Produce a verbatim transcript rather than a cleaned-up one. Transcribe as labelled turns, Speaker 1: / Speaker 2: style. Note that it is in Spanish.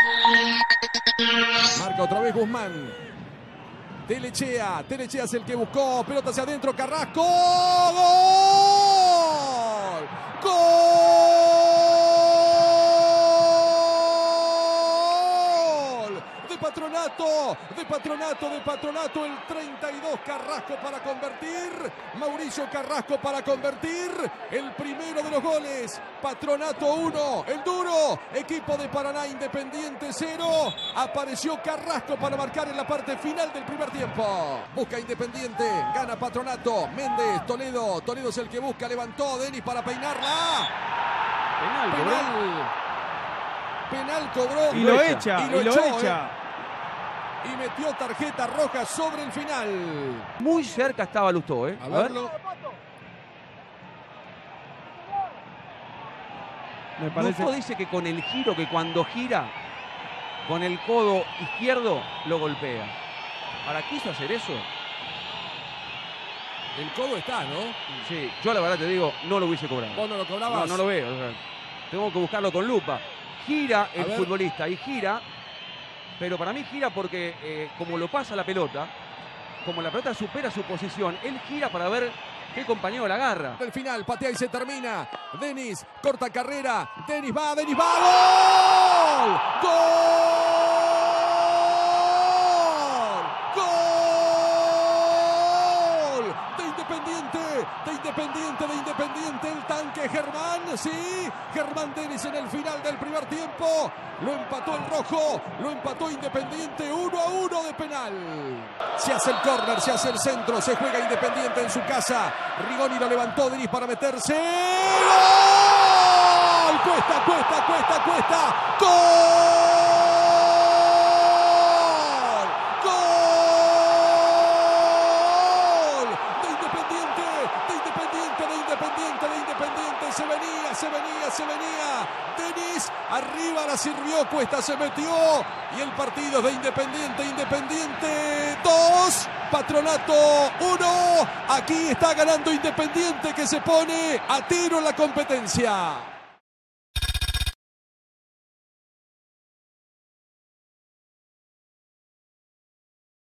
Speaker 1: Marca otra vez Guzmán. Telechea, Telechea es el que buscó, pelota hacia adentro, Carrasco, ¡gol! ¡Gol! De Patronato, de Patronato, de Patronato, el treinta y dos, Carrasco para convertir, Mauricio Carrasco para convertir, el primero de los goles, Patronato uno, el duro, equipo de Paraná Independiente cero, apareció Carrasco para marcar en la parte final del primer tiempo, busca Independiente, gana Patronato, Méndez, Toledo, Toledo es el que busca, levantó Denis para peinarla,
Speaker 2: Penal,
Speaker 1: penal, penal cobró,
Speaker 2: y lo echa,
Speaker 1: y lo,
Speaker 2: y lo
Speaker 1: echó,
Speaker 2: echa.
Speaker 1: Eh. Y metió tarjeta roja sobre el final.
Speaker 3: Muy cerca estaba Lustó, ¿eh?
Speaker 1: A verlo.
Speaker 2: Me parece.
Speaker 3: Lustó dice que con el giro, que cuando gira, con el codo izquierdo, lo golpea. ¿Ahora quiso hacer eso?
Speaker 1: El codo está, ¿no?
Speaker 3: Sí, yo la verdad te digo, no lo hubiese cobrado.
Speaker 1: ¿Vos no lo cobrabas?
Speaker 3: No, no lo veo. O sea, tengo que buscarlo con lupa. Gira el
Speaker 1: ver.
Speaker 3: futbolista y gira, pero para mí gira porque eh, como lo pasa la pelota, como la pelota supera su posición, él gira para ver qué compañero la agarra.
Speaker 1: El final, patea y se termina. Denis, corta carrera. Denis va, Denis va. ¡Gol! ¡Gol! ¡Gol! De Independiente, de Independiente, de Independiente. El tanque Germán, sí. Germán Denis en el final del primer tiempo. Lo empató el rojo, lo empató Independiente, uno a uno de penal. Se hace el córner, se hace el centro, se juega Independiente en su casa. Rigoni lo levantó, Denis para meterse. ¡Gol! Cuesta, cuesta, cuesta, cuesta. ¡Gol! ¡Gol! De Independiente, de Independiente, de Independiente, de Independiente. Se venía, se venía, se venía. Denis arriba la sirvió, Cuesta se metió y el partido es de Independiente, Independiente dos, Patronato uno. Aquí está ganando Independiente que se pone a tiro en la competencia.